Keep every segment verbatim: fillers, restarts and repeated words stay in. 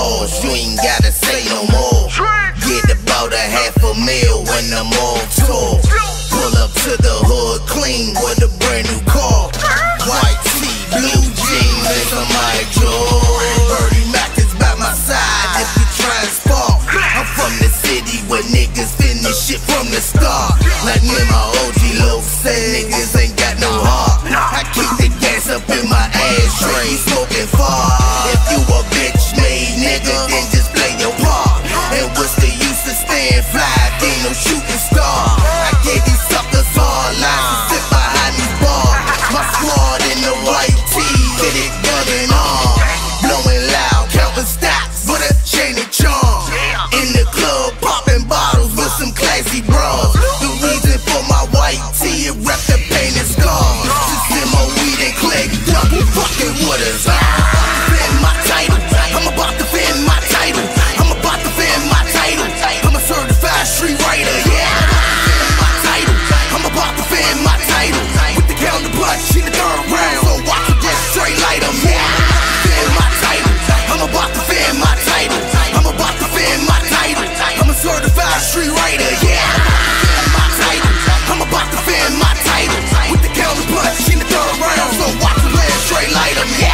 balls, you ain't gotta say no more. Get about a half a mil when I'm on tour. Pull up to the hood clean with a brand new car. White tee, blue jeans, and some Mike Jordan. Birdie Mac is by my side if you try and spark. I'm from the city where niggas finish shit from the start. Like me and my O G Lil said, niggas ain't got no heart. I keep the gas up in my ashtray, smoking far. If you a bitch made nigga, then just play your part. And what's the use of staying fly if ain't no shooting star? I gave these suckers hard lines to sit behind these bars. My squad in the white tee, get it gun and arm. Blowing loud, counting stacks with a chain and charm. In the club, popping bottles with some classy bras. The reason for my white tee, it rep the pain and scars. Just in my weed and click, double fucking with us. Defend my title, I'm about to defend my title. I'm about to defend my title. I'm a certified street writer, yeah. Defend my title, I'm about to defend my title. With the counterpunch in the third round, so watch it just straight light 'em, yeah. Defend my title, I'm about to defend my title. I'm about to defend my title. I'm a certified street writer, yeah. Defend my title, I'm about to defend my title. With the counterpunch in the third round, so watch it just straight light 'em, yeah.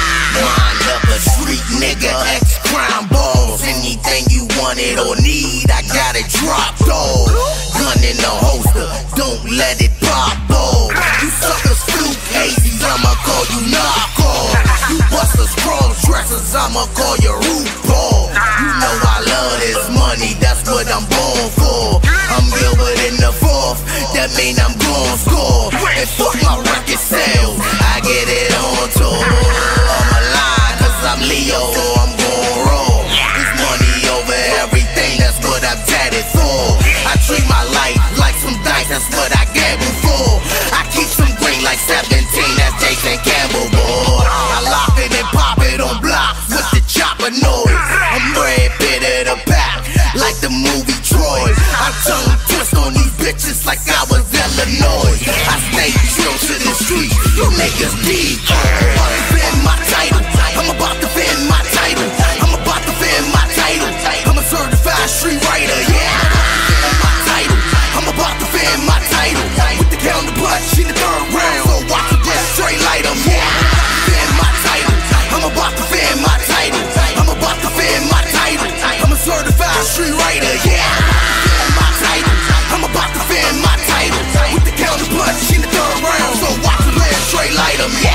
Mind of a street nigga, ex-crime balls. Anything you wanted or need, I got it dropped off. Gun in the holster, don't let it pop off. You suckers fluke hazies, I'ma call you knockoff. You busters, cross dressers, I'ma call you RuPaul. You know I love this money, that's what I'm born for. I'm Gilbert in the fourth, that mean I'm gon' score. And fuck my record sales, I get it on tour. I'm alive, cause I'm Leo, so I'm gon' roll. This money over everything, that's what I'm tatted for. I treat my life like some dice, that's what I gamble for. I keep some green like seventeen, that's Jason Campbell, boy. I lock it and pop it on blocks with the chopper noise. I'm Brad Pitt at the back, like the movie Troy. I tongue twist on these bitches like I was Illinois. I stay true to the streets, you niggas deep. I'm about to defend my title, I'm about to defend my title. I'm about to defend my title. I'm a certified street writer, yeah. Defend my title, I'm about to defend my title. With the counterpunch in the third round, so watch it just straight light 'em, yeah. Defend my title, I'm about to defend my title. I'm about to defend my title. I'm a certified street writer, yeah. Defend my title, I'm about to defend my title. With the counterpunch in the third round, so watch it just straight light 'em, yeah.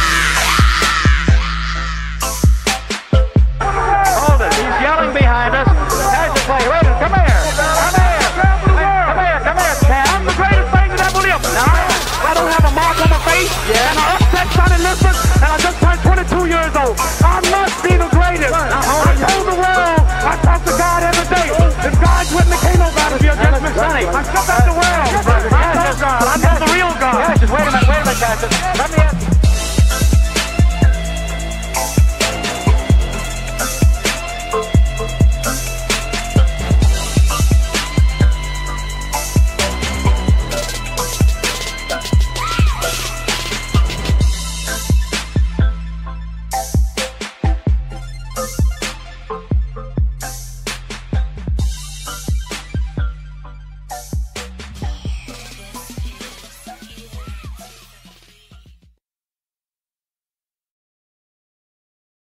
Behind us. There's the play. Wait, come here. Come here. Come here. Come here, Chad. I'm the greatest thing that ever lived. Now, I don't have a mark on my face. Yeah. And I upset Sonny Liston, and I just turned twenty-two years old. I must be the greatest. I told the world. I talk to God every day. If God's with me, can't nobody be against me. I step out the